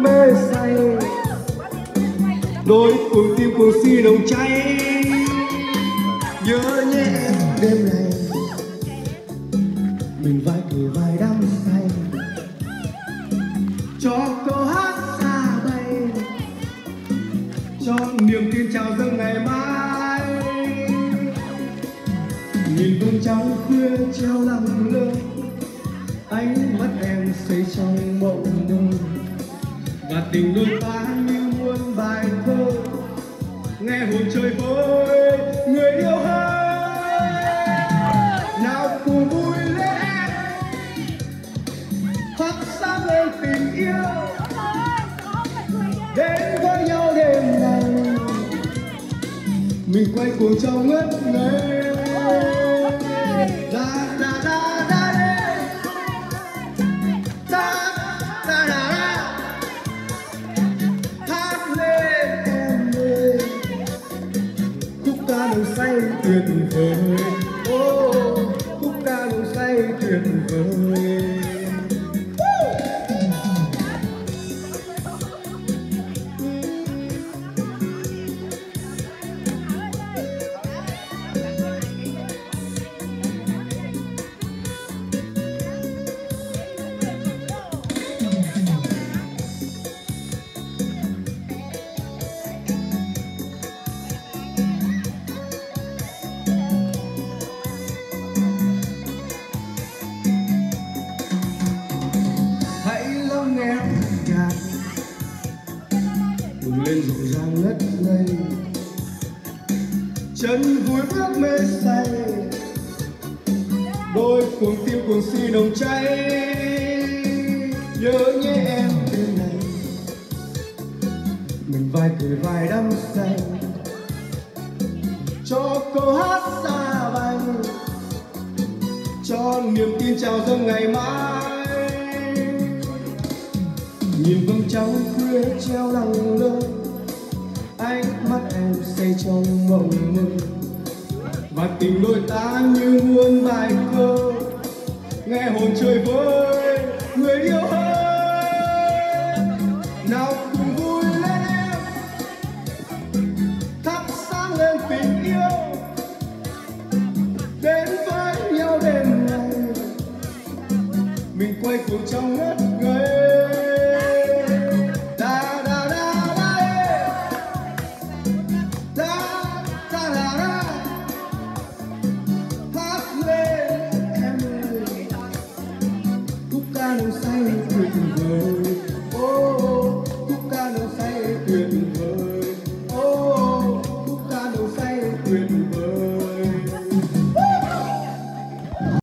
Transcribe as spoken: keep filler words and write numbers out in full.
mê say, đôi cuồng tim cuồng si nồng cháy. Nhớ nhé em đêm này, mình vai kề vai đắm say, cho câu hát xa bay, cho niềm tin chào dâng ngày mai. Nhìn vầng trăng khuya treo lặng lơ, ánh mắt em say trong mộng mơ, và tình đôi ta như muôn bài thơ, nghe hồn trời vơi người yêu ơi. Nào cùng vui lên thắp sáng lên tình yêu, đến với nhau đêm này mình quay cuồng trong ngất ngây. Nồng say tuyệt vời, oh, khúc ca nồng say tuyệt vời. Bừng lên rộn ràng ngất ngây, chân vui bước mê say, đôi cuồng tim cuồng si nồng cháy. Nhớ nhé em đêm này, mình vai kề vai đắm say, cho câu hát xa bay, cho niềm tin chào dâng ngày mai. Nhìn vầng trăng khuya treo lặng lơ, ánh mắt em say trong mộng mơ, và tình đôi ta như muôn bài thơ, nghe hồn trời vơi người yêu ơi. Nào cùng vui lên em, thắp sáng lên tình yêu, đến với nhau đêm này mình quay cuồng trong ngất